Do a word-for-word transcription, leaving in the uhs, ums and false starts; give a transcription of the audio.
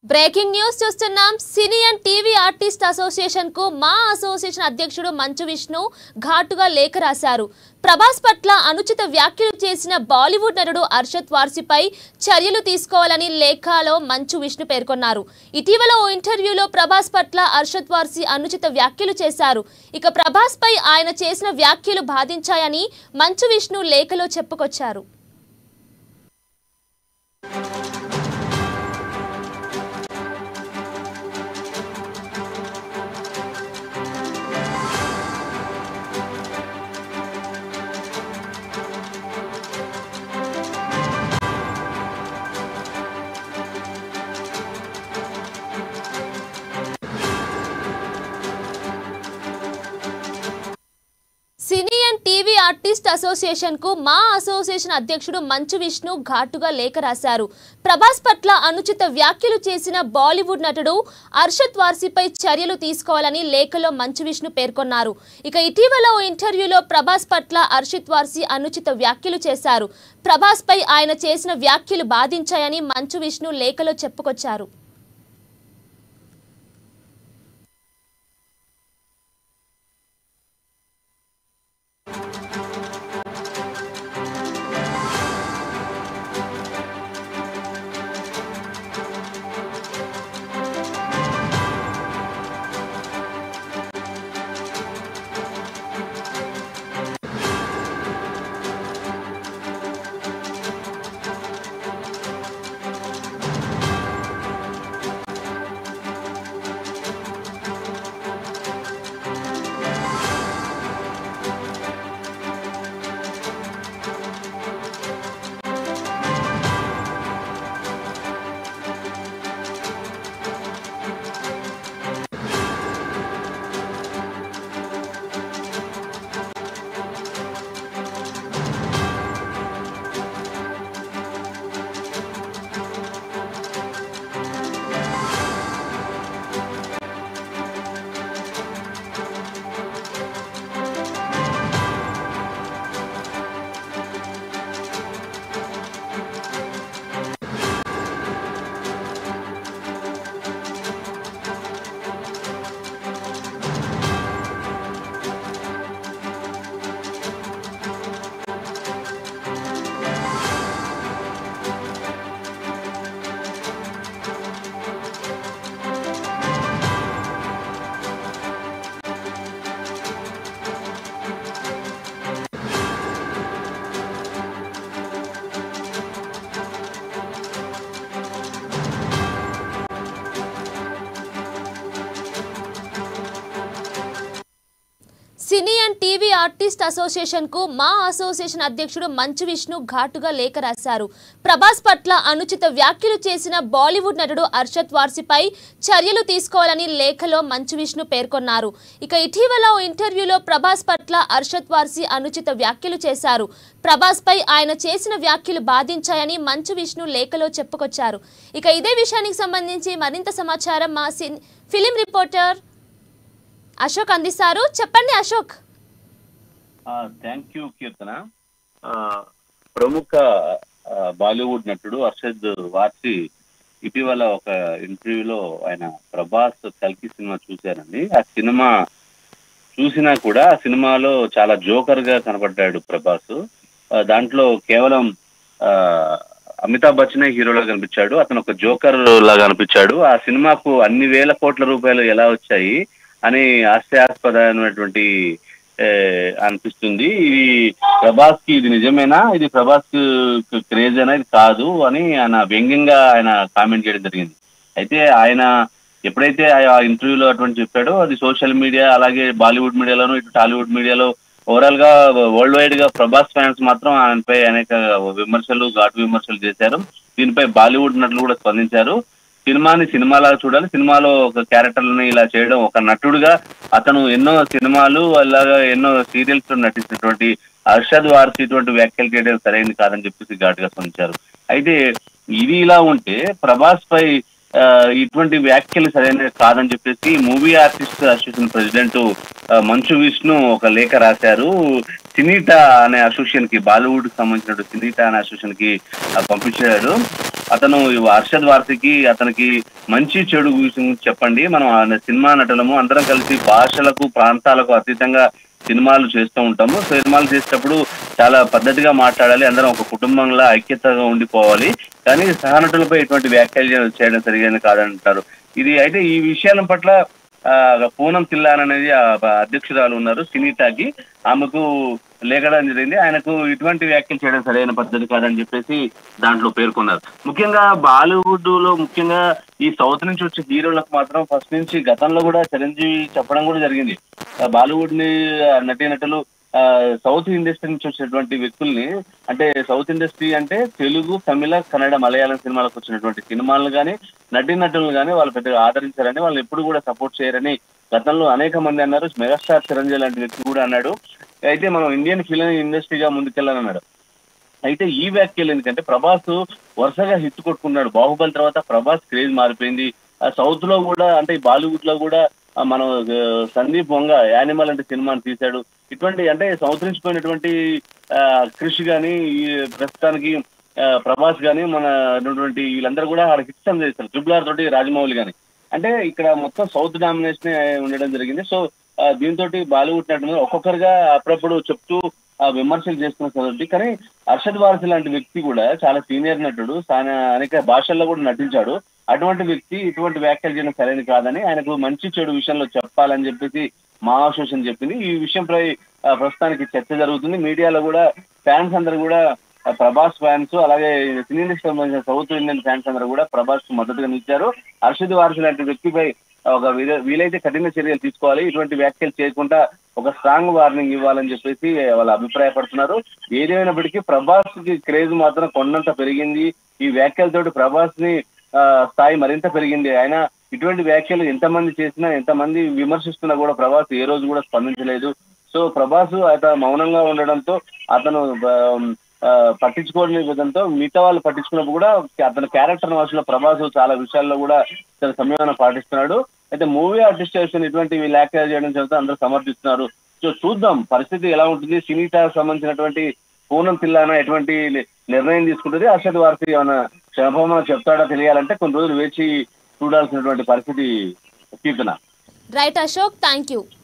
Breaking news చూస్తున్నాం. Cine and TV artist association కు MAA association అధ్యక్షుడు మంచు విష్ణు ఘాటుగా లేఖ రాశారు. ప్రభాస్ పట్ల అనుచిత వ్యాఖ్యలు చేసిన బాలీవుడ్ నటుడు అర్షద్ వార్సీపై చర్యలు తీసుకోవాలని లేఖలో మంచు విష్ణు పేర్కొన్నారు. ఇటీవల ఓ ఇంటర్వ్యూలో ప్రభాస్ పట్ల అర్షద్ వార్సీ అనుచిత వ్యాఖ్యలు చేశారు. ఇక ప్రభాస్ పై ఆయన చేసిన వ్యాఖ్యలు బాధించాయని మంచు విష్ణు లేఖలో చెప్పుకొచ్చారు. Cine and TV artist association కు మా అసోసియేషన్ అధ్యక్షుడు మంచు విష్ణు ఘాటుగా లేఖ రాశారు. ప్రభాస్ పట్ల అనుచిత వ్యాఖ్యలు చేసిన బాలీవుడ్ నటుడు అర్షద్ వార్సీపై చర్యలు తీసుకోవాలని లేఖలో మంచు విష్ణు పేర్కొన్నారు. ఇక ఇటీవల ఓ ఇంటర్వ్యూలో ప్రభాస్ పట్ల అర్షద్ వార్సీ అనుచిత వ్యాఖ్యలు చేశారు. ప్రభాస్ పై ఆయన చేసిన వ్యాఖ్యలు బాధించాయని మంచు విష్ణు లేఖలో చెప్పుకొచ్చారు. Cine and TV artist association కు మా అసోసియేషన్ అధ్యక్షుడు మంచు విష్ణు ఘాటుగా లేఖ రాశారు. ప్రభాస్ పట్ల అనుచిత వ్యాఖ్యలు చేసిన బాలీవుడ్ నటుడు అర్షద్ వార్సీపై చర్యలు తీసుకోవాలని లేఖలో మంచు విష్ణు పేర్కొన్నారు. ఇక ఇటీవల ఓ ఇంటర్వ్యూలో ప్రభాస్ పట్ల అర్షద్ వార్సీ అనుచిత వ్యాఖ్యలు చేశారు. ప్రభాస్ పై ఆయన చేసిన వ్యాఖ్యలు బాధించాయని మంచు విష్ణు లేఖలో చెప్పుకొచ్చారు. ఇక ఇదే విషయానికి సంబంధించి మరింత సమాచారం మా ఫిలిం రిపోర్టర్ అశోక్ అందిస్తారు. చెప్పండి అశోక్. థ్యాంక్ యూ కీర్తన. ప్రముఖ బాలీవుడ్ నటుడు అర్షద్ వార్సీ ఇటీవల ఒక ఇంటర్వ్యూలో ఆయన ప్రభాస్ కల్కి సినిమా చూశారండి. ఆ సినిమా చూసినా కూడా ఆ సినిమాలో చాలా జోకర్ గా కనబడ్డాడు ప్రభాస్. దాంట్లో కేవలం అమితాబ్ బచ్చనే హీరోలా కనిపించాడు. అతను ఒక జోకర్ లాగా కనిపించాడు. ఆ సినిమాకు అన్ని వేల కోట్ల రూపాయలు ఎలా వచ్చాయి అని హాస్యాస్పదమైనటువంటి అనిపిస్తుంది. ఇది ప్రభాస్ కి ఇది నిజమేనా, ఇది ప్రభాస్ క్రేజ్ అయినా ఇది కాదు అని ఆయన వ్యంగ్యంగా ఆయన కామెంట్ చేయడం జరిగింది. అయితే ఆయన ఎప్పుడైతే ఆ ఇంటర్వ్యూలో అటువంటి చెప్పాడో అది సోషల్ మీడియా అలాగే బాలీవుడ్ మీడియాలోను ఇటు టాలీవుడ్ మీడియాలో ఓవరాల్ గా వరల్డ్ వైడ్ గా ప్రభాస్ ఫ్యాన్స్ మాత్రం ఆయనపై అనేక విమర్శలు ఘాటు విమర్శలు చేశారు. దీనిపై బాలీవుడ్ నటులు కూడా స్పందించారు. సినిమాని సినిమాలాగా చూడాలి, సినిమాలో ఒక క్యారెక్టర్ని ఇలా చేయడం, ఒక నటుడుగా అతను ఎన్నో సినిమాలు అలాగా ఎన్నో సీరియల్స్ లో నటించినటువంటి అర్షద్ వార్సీ ఇటువంటి వ్యాఖ్యలు చేయడం సరైనది కాదని చెప్పేసి ఘాటుగా స్పందించారు. అయితే ఇది ఇలా ఉంటే ప్రభాస్ పై ఇటువంటి వ్యాఖ్యలు సరైనది కాదని చెప్పేసి movie artist association president Manchu Vishnu ఒక లేఖ రాశారు. సినీటా అనే అసోసియేషన్ కి, బాలీవుడ్ కి సంబంధించిన సినీటా అనే అసోసియేషన్ కి పంపించాడు. అతను అర్షద్ వార్సికి అతనికి మంచి చెడు గురించి చెప్పండి, మనం సినిమా నటులము, అందరం కలిసి భాషలకు ప్రాంతాలకు అతీతంగా సినిమాలు చేస్తూ ఉంటాము. సినిమాలు చేసేటప్పుడు చాలా పద్ధతిగా మాట్లాడాలి, అందరం ఒక కుటుంబంలా ఐక్యతగా ఉండిపోవాలి, కానీ సహనటులపై ఎటువంటి వ్యాఖ్యలు చేయడం సరిగ్గా కాదంటారు. ఇది అయితే ఈ విషయాల పట్ల ఆ పూనం తిల్లాన్ అనేది అధ్యక్షురాలు ఉన్నారు సినీటాకి, ఆమెకు లేఖడం జరిగింది. ఆయనకు ఇటువంటి వ్యాఖ్యలు చేయడం సరైన పద్ధతి కాదని చెప్పేసి దాంట్లో పేర్కొన్నారు. ముఖ్యంగా బాలీవుడ్ లో, ముఖ్యంగా ఈ సౌత్ నుంచి వచ్చే హీరోలకు మాత్రం ఫస్ట్ నుంచి గతంలో కూడా చిరంజీవి చెప్పడం కూడా జరిగింది, బాలీవుడ్ ని నటీనటులు ఆ సౌత్ ఇండస్ట్రీ నుంచి వచ్చినటువంటి వ్యక్తుల్ని, అంటే సౌత్ ఇండస్ట్రీ అంటే తెలుగు, తమిళ, కన్నడ, మలయాళం సినిమాలకు వచ్చినటువంటి సినిమాలను కానీ నటీనటులను కానీ వాళ్ళు పెద్దగా ఆదరించారని, వాళ్ళు ఎప్పుడు కూడా సపోర్ట్ చేయరని గతంలో అనేక మంది అన్నారు. మెగాస్టార్ చిరంజీవి లాంటి వ్యక్తి కూడా అన్నాడు. అయితే మనం ఇండియన్ ఫిలిం ఇండస్ట్రీగా ముందుకెళ్ళాలన్నాడు. అయితే ఈ వ్యాఖ్యలు ఎందుకంటే ప్రభాస్ వరుసగా హిట్ కొట్టుకున్నాడు. బాహుబలి తర్వాత ప్రభాస్ క్రేజ్ మారిపోయింది. సౌత్ లో కూడా, అంటే బాలీవుడ్ లో కూడా మనం సందీప్ వంగ యానిమల్ అంటే సినిమాని తీశాడు. ఇటువంటి అంటే సంతరించిపోయినటువంటి క్రిష్ గాని, ఈ ప్రస్తుతానికి ప్రభాస్ గాని, మన ఉన్నటువంటి వీళ్ళందరూ కూడా ఆడ హిట్స్ అని చేస్తారు. ట్రిపుల్ ఆర్ తోటి రాజమౌళి గాని, అంటే ఇక్కడ మొత్తం సౌత్ డామినేషన్ ఉండడం జరిగింది. సో దీంతో బాలీవుడ్ నటులు ఒక్కొక్కరుగా అప్పుడప్పుడు చెప్తూ విమర్శలు చేస్తున్న సందర్భం. కానీ అర్షద్ వారసి లాంటి వ్యక్తి కూడా చాలా సీనియర్ నటుడు, చాలా అనేక భాషల్లో కూడా నటించాడు. అటువంటి వ్యక్తి ఇటువంటి వ్యాఖ్యలు చేయడం సరైన కాదని, ఆయనకు మంచి చెడు విషయంలో చెప్పాలని చెప్పేసి మా అసోసియేషన్ చెప్పింది. ఈ విషయంపై ప్రస్తుతానికి చర్చ జరుగుతుంది. మీడియాలో కూడా ఫ్యాన్స్ అందరూ కూడా ప్రభాస్ ఫ్యాన్స్, అలాగే సినీ ఇండస్ట్రీకి సంబంధించిన సౌత్ ఇండియన్ ఫ్యాన్స్ అందరూ కూడా ప్రభాస్ కు మద్దతుగా నిలిచారు. అర్షద్ వారసి లాంటి వ్యక్తిపై ఒక వీలైతే కఠిన చర్యలు తీసుకోవాలి, ఇటువంటి వ్యాఖ్యలు చేయకుండా ఒక స్ట్రాంగ్ వార్నింగ్ ఇవ్వాలని చెప్పేసి వాళ్ళు అభిప్రాయపడుతున్నారు. ఏదేమైనప్పటికీ ప్రభాస్ కి క్రేజ్ మాత్రం కొండంత పెరిగింది. ఈ వ్యాఖ్యలతోటి ప్రభాస్ ని స్థాయి మరింత పెరిగింది. ఆయన ఇటువంటి వ్యాఖ్యలు ఎంతమంది చేసినా, ఎంతమంది విమర్శిస్తున్నా కూడా ప్రభాస్ ఏ రోజు కూడా స్పందించలేదు. సో ప్రభాస్ అతను మౌనంగా ఉండడంతో, అతను పట్టించుకోని విధంతో మిగతా వాళ్ళు పట్టించుకున్నప్పుడు కూడా అతని క్యారెక్టర్ వాసులో ప్రభాస్ చాలా విషయాల్లో కూడా తన సంయమనం పాటిస్తున్నాడు. అయితే మూవీ ఆర్టిస్ట్ ఇటువంటి వ్యాఖ్యలు చేయడం చేత అందరూ సమర్థిస్తున్నారు. సో చూద్దాం పరిస్థితి ఎలా ఉంటుంది. సినీటాకు సంబంధించినటువంటి పూనం తిల్లానా ఎటువంటి నిర్ణయం తీసుకుంటుంది, అర్షద్ వారసి ఏమైనా క్షమాపణ చెప్తాడా తెలియాలంటే కొన్ని రోజులు వేచి చూడాల్సినటువంటి పరిస్థితి. Keerthana. Right Ashok, thank you.